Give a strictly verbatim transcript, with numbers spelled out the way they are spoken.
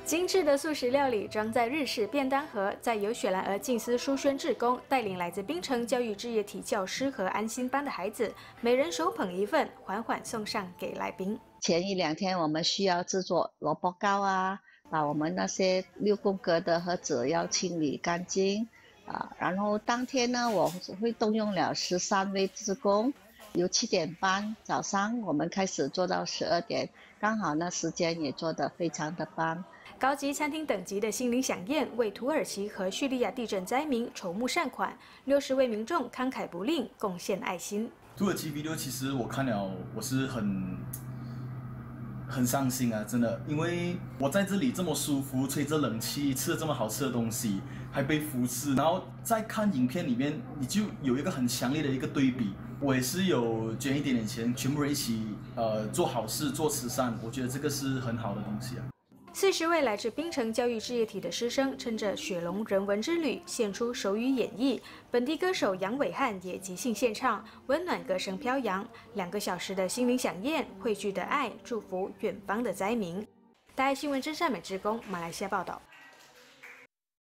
精致的素食料理装在日式便当盒，再由雪兰莪静思书轩志工带领来自槟城教育置业体教师和安心班的孩子，每人手捧一份，缓缓送上给来宾。 前一两天我们需要制作萝卜糕啊，把我们那些六宫格的盒子要清理干净啊，然后当天呢，我会动用了十三位志工。 由七点半早上我们开始做到十二点，刚好那时间也做得非常的棒。 高级餐厅等级的心灵飨宴，为土耳其和叙利亚地震灾民筹募善款，六十位民众慷慨不吝，贡献爱心。 土耳其 video 其实我看了，我是很很伤心啊，真的，因为我在这里这么舒服，吹着冷气，吃了这么好吃的东西，还被扶持，然后再看影片里面，你就有一个很强烈的一个对比。 我也是有捐一点点钱，全部人一起呃做好事、做慈善，我觉得这个是很好的东西啊。 四十位来自槟城教育置业体的师生，趁着雪龙人文之旅，献出手语演绎。本地歌手杨伟汉也即兴献唱，温暖歌声飘扬。两个小时的心灵飨宴，汇聚的爱，祝福远方的灾民。大爱新闻真善美志工，马来西亚报道。